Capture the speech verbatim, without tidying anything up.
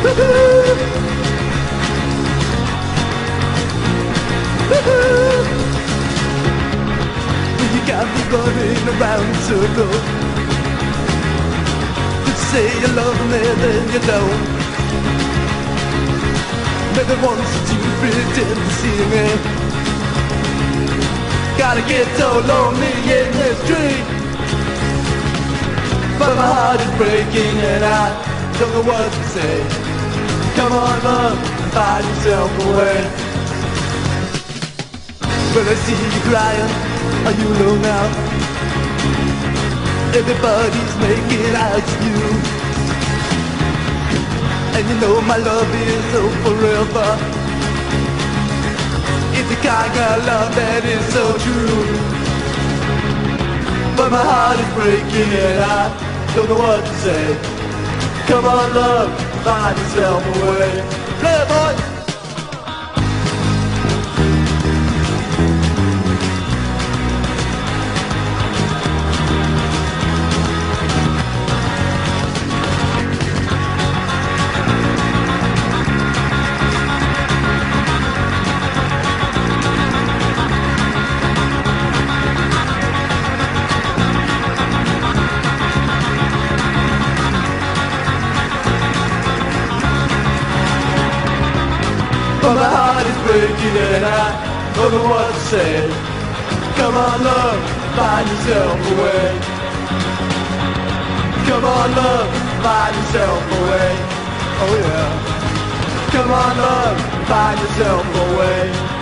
You got me running around in circles. You say you love me, then you don't. Maybe once you pretend to see me. Gotta get so lonely in this dream, but my heart is breaking and I don't know what to say. Come on, love, find yourself away. When I see you crying, are you alone now? Everybody's making out to you, and you know my love is so forever. It's the kind of love that is so true, but my heart is breaking and I don't know what to say. Come on, love, find yourself a way. Play it, boy! But my heart is breaking and I don't know what to say. Come on, love, find yourself a way. Come on, love, find yourself a way. Oh yeah. Come on, love, find yourself a way.